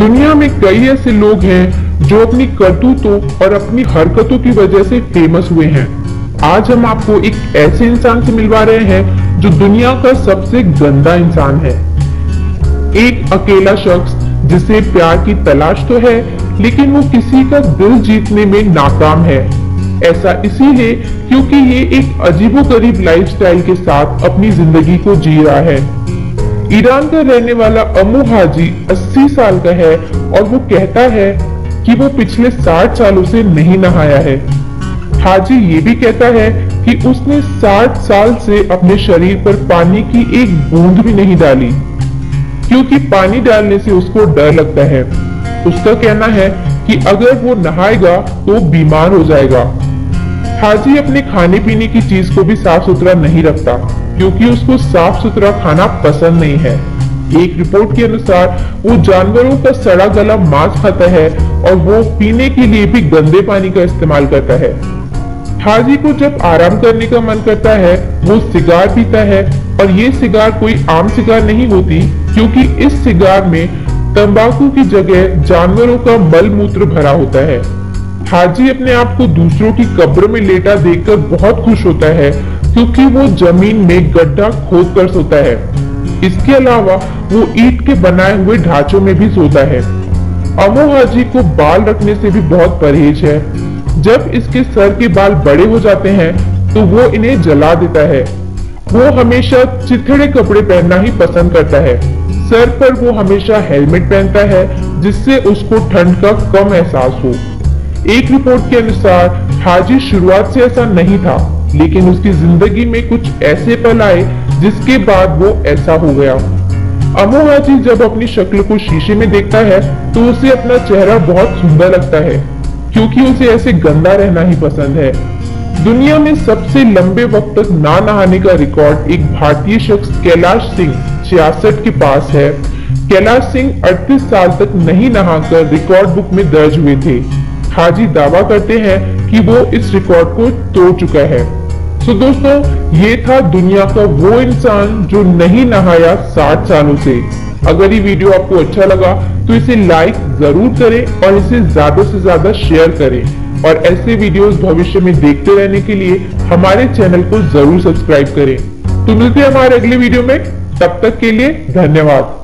दुनिया में कई ऐसे लोग हैं जो अपनी करतूतों और अपनी हरकतों की वजह से फेमस हुए हैं। आज हम आपको एक ऐसे इंसान से मिलवा रहे हैं जो दुनिया का सबसे गंदा इंसान है। एक अकेला शख्स जिसे प्यार की तलाश तो है, लेकिन वो किसी का दिल जीतने में नाकाम है। ऐसा इसीलिए क्योंकि ये एक अजीबोगरीब लाइफस्टाइल के साथ अपनी जिंदगी को जी रहा है। ईरान का रहने वाला अमू हाजी 80 साल का है और वो कहता है कि वो पिछले 60 सालों से नहीं नहाया है। हाजी ये भी कहता है कि उसने 60 साल से अपने शरीर पर पानी की एक बूंद भी नहीं डाली, क्योंकि पानी डालने से उसको डर लगता है। उसका कहना है कि अगर वो नहाएगा तो बीमार हो जाएगा। हाजी अपने खाने पीने की चीज को भी साफ सुथरा नहीं रखता, क्योंकि उसको साफ सुथरा खाना पसंद नहीं है। एक रिपोर्ट के अनुसार वो जानवरों का सड़ा गला मांस खाता है और वो पीने के लिए भी गंदे पानी का इस्तेमाल करता है। हाजी को जब आराम करने का मन करता है वो सिगार पीता है, और ये सिगार कोई आम सिगार नहीं होती, क्योंकि इस सिगार में तंबाकू की जगह जानवरों का मल मूत्र भरा होता है। हाजी अपने आप को दूसरों की कब्र में लेटा देखकर बहुत खुश होता है, क्योंकि वो जमीन में गड्ढा खोद कर सोता है। इसके अलावा वो ईंट के बनाए हुए ढांचों में भी सोता है। अमू हाजी को बाल रखने से भी बहुत परहेज है। जब इसके सर के बाल बड़े हो जाते हैं तो वो इन्हें जला देता है। वो हमेशा चिथड़े कपड़े पहनना ही पसंद करता है। सर पर वो हमेशा हेलमेट पहनता है, जिससे उसको ठंड का कम एहसास हो। एक रिपोर्ट के अनुसार हाजी शुरुआत से ऐसा नहीं था, लेकिन उसकी जिंदगी में कुछ ऐसे पल आए जिसके बाद वो ऐसा हो गया। अमू हाजी जब अपनी शक्ल को शीशे में देखता है तो उसे अपना चेहरा बहुत सुंदर लगता है, क्योंकि उसे ऐसे गंदा रहना ही पसंद है। दुनिया में सबसे लंबे वक्त तक ना नहाने का रिकॉर्ड एक भारतीय शख्स कैलाश सिंह 66 के पास है। कैलाश सिंह 38 साल तक नहीं नहाकर रिकॉर्ड बुक में दर्ज हुए थे। हाजी दावा करते हैं कि वो इस रिकॉर्ड को तोड़ चुका है। तो दोस्तों, ये था दुनिया का वो इंसान जो नहीं नहाया 60 सालों से। अगर ये वीडियो आपको अच्छा लगा तो इसे लाइक जरूर करें और इसे ज्यादा से ज्यादा शेयर करें, और ऐसे वीडियोस भविष्य में देखते रहने के लिए हमारे चैनल को जरूर सब्सक्राइब करें। तो मिलते हैं हमारे अगले वीडियो में, तब तक के लिए धन्यवाद।